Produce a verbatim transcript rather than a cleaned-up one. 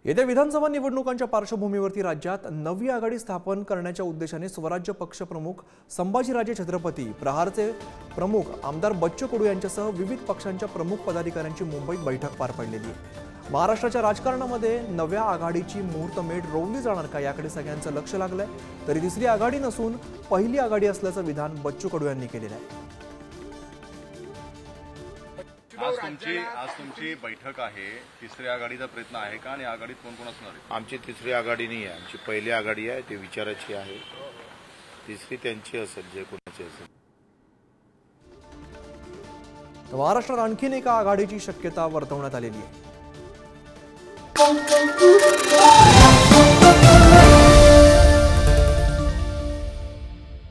येत्या विधानसभा निवडणुकांच्या पार्श्वभूमीवरती राज्यात नवी आघाडी स्थापन करण्याच्या उद्देशाने स्वराज्य पक्ष प्रमुख संभाजीराजे छत्रपती, प्रहारचे प्रमुख आमदार बच्चू कडू यांच्यासह विविध पक्षांच्या प्रमुख पदाधिकाऱ्यांची मुंबईत बैठक पार पडलेली आहे। महाराष्ट्राच्या राजकारणामध्ये नव्या आघाडीची मुहूर्तमेढ रोवली जाणार का याकडे सगळ्यांचं लक्ष लागलंय। तरी तिसरी आघाडी नसून पहिली आघाडी असल्याचं विधान बच्चू कडू यांनी केलेलं आहे। आज तुमची आज तुमची बैठक आहे, तिसरी आघाडीचा प्रयत्न आहे का आणि आघाडीत कोण कोण असणार आहे? आमची तिसरी आघाडी नाही आहे, आमची पहिली आघाडी आहे, ते विचाराची आहे। तिसरी त्यांची असेल, जे कोणाची असेल। महाराष्ट्रात आणखीन एका आघाडीची शक्यता वर्तवण्यात आलेली आहे।